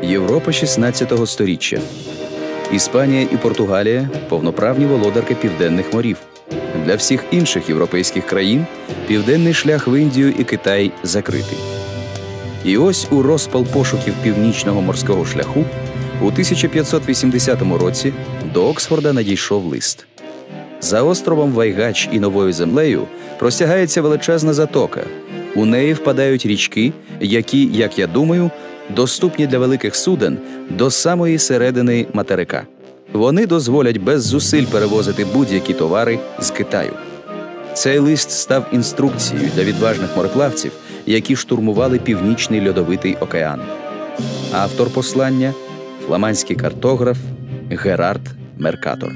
Європа 16-го сторіччя. Іспанія і Португалія – повноправні володарки південних морів. Для всіх інших європейських країн південний шлях в Індію і Китай закритий. І ось у розпал пошуків північного морського шляху у 1580 році до Оксфорда надійшов лист. За островом Вайгач і Новою Землею простягається величезна затока. У неї впадають річки, які, як я думаю, доступні для великих суден до самої середини материка. Вони дозволять без зусиль перевозити будь-які товари з Китаю. Цей лист став інструкцією для відважних мореплавців, які штурмували Північний льодовитий океан. Автор послання – фламандський картограф Герард Меркатор.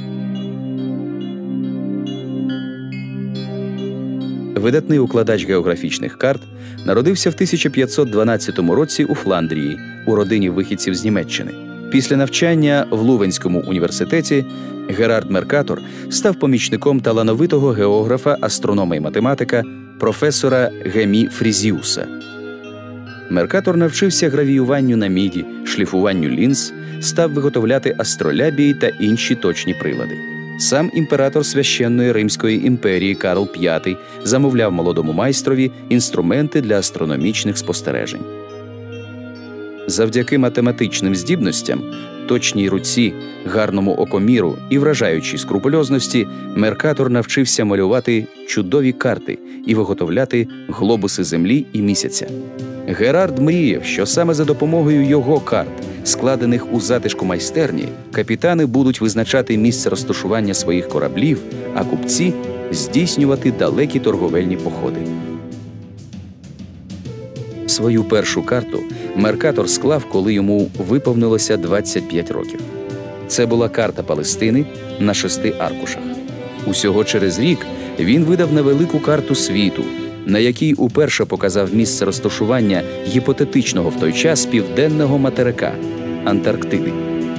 Видатний укладач географічних карт народився в 1512 році у Фландрії, у родині вихідців з Німеччини. Після навчання в Лувенському університеті Герард Меркатор став помічником талановитого географа, астронома і математика професора Гемі Фрізіуса. Меркатор навчився гравіюванню на міді, шліфуванню лінз, став виготовляти астролябії та інші точні прилади. Сам імператор Священної Римської імперії Карл V замовляв молодому майстрові інструменти для астрономічних спостережень. Завдяки математичним здібностям, точній руці, гарному окоміру і вражаючій скрупульозності Меркатор навчився малювати чудові карти і виготовляти глобуси Землі і Місяця. Герард мріяв, що саме за допомогою його карт, складених у затишку майстерні, капітани будуть визначати місце розташування своїх кораблів, а купці – здійснювати далекі торговельні походи. Свою першу карту Меркатор склав, коли йому виповнилося 25 років. Це була карта Палестини на 6 аркушах. Усього через рік він видав невелику карту світу, на якій уперше показав місце розташування гіпотетичного в той час південного материка – Антарктиди.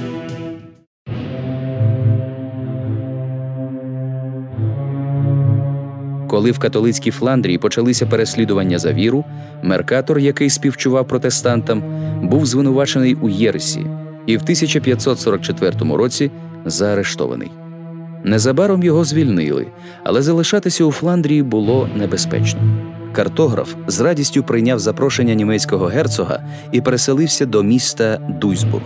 Коли в католицькій Фландрії почалися переслідування за віру, Меркатор, який співчував протестантам, був звинувачений у єресі і в 1544 році заарештований. Незабаром його звільнили, але залишатися у Фландрії було небезпечно. Картограф з радістю прийняв запрошення німецького герцога і переселився до міста Дуйсбург.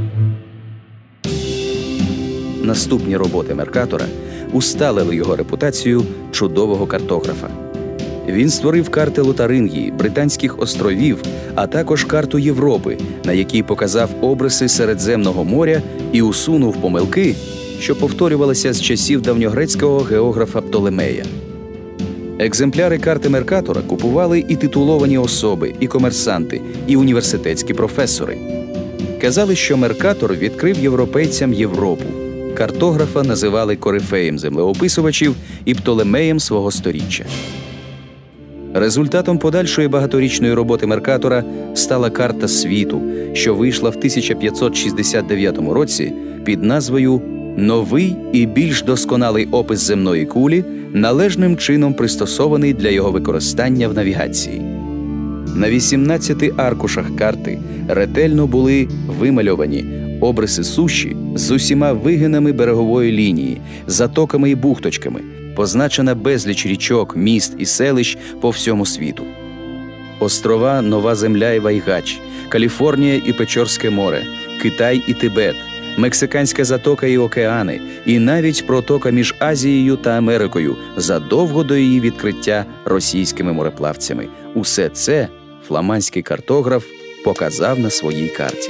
Наступні роботи Меркатора усталили його репутацію чудового картографа. Він створив карти Лотарингії, Британських островів, а також карту Європи, на якій показав обриси Середземного моря і усунув помилки, що повторювалися з часів давньогрецького географа Птолемея. Екземпляри карти Меркатора купували і титуловані особи, і комерсанти, і університетські професори. Казали, що Меркатор відкрив європейцям Європу. Картографа називали корифеєм землеописувачів і Птолемеєм свого сторіччя. Результатом подальшої багаторічної роботи Меркатора стала карта світу, що вийшла в 1569 році під назвою «Новий і більш досконалий опис земної кулі, належним чином пристосований для його використання в навігації». На 18 аркушах карти ретельно були вимальовані обриси суші з усіма вигинами берегової лінії, затоками і бухточками, позначена безліч річок, міст і селищ по всьому світу. Острова Нова Земля і Вайгач, Каліфорнія і Печорське море, Китай і Тибет, Мексиканська затока і океани, і навіть протока між Азією та Америкою задовго до її відкриття російськими мореплавцями. Усе це фламандський картограф показав на своїй карті.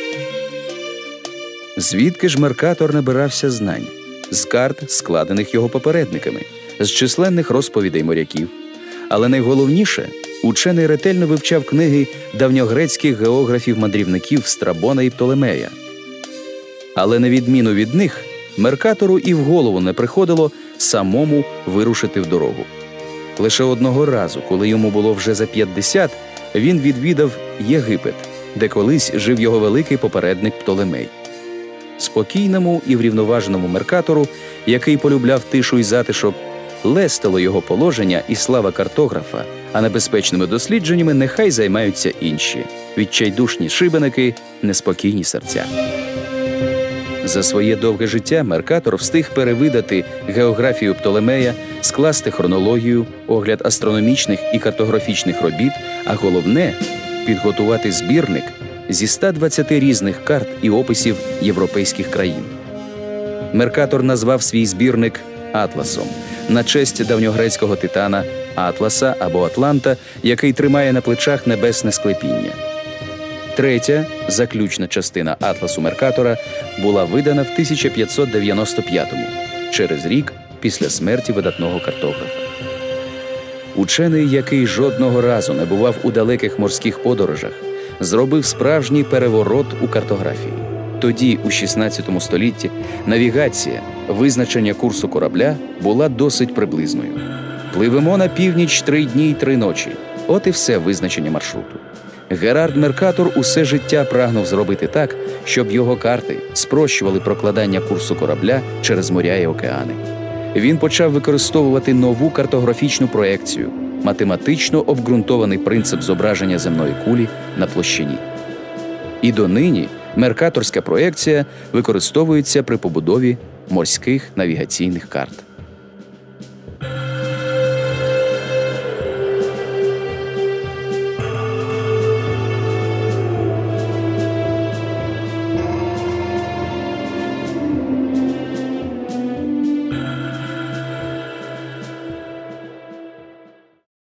Звідки ж Меркатор набирався знань? З карт, складених його попередниками, з численних розповідей моряків. Але найголовніше, учений ретельно вивчав книги давньогрецьких географів-мандрівників Страбона і Птолемея. Але на відміну від них, Меркатору і в голову не приходило самому вирушити в дорогу. Лише одного разу, коли йому було вже за 50, він відвідав Єгипет, де колись жив його великий попередник Птолемей. Спокійному і врівноваженому Меркатору, який полюбляв тишу і затишок, лестило його положення і слава картографа, а небезпечними дослідженнями нехай займаються інші – відчайдушні шибеники, неспокійні серця. За своє довге життя Меркатор встиг перевидати географію Птолемея, скласти хронологію, огляд астрономічних і картографічних робіт, а головне – підготувати збірник зі 120 різних карт і описів європейських країн. Меркатор назвав свій збірник «Атласом» на честь давньогрецького титана Атласа або Атланта, який тримає на плечах небесне склепіння. Третя, заключна частина «Атласу» Меркатора була видана в 1595-му, через рік після смерті видатного картографа. Учений, який жодного разу не бував у далеких морських подорожах, зробив справжній переворот у картографії. Тоді, у 16 столітті, навігація, визначення курсу корабля була досить приблизною. Пливемо на північ 3 дні й 3 ночі. От і все визначення маршруту. Герард Меркатор усе життя прагнув зробити так, щоб його карти спрощували прокладання курсу корабля через моря і океани. Він почав використовувати нову картографічну проекцію – математично обґрунтований принцип зображення земної кулі на площині. І донині меркаторська проекція використовується при побудові морських навігаційних карт.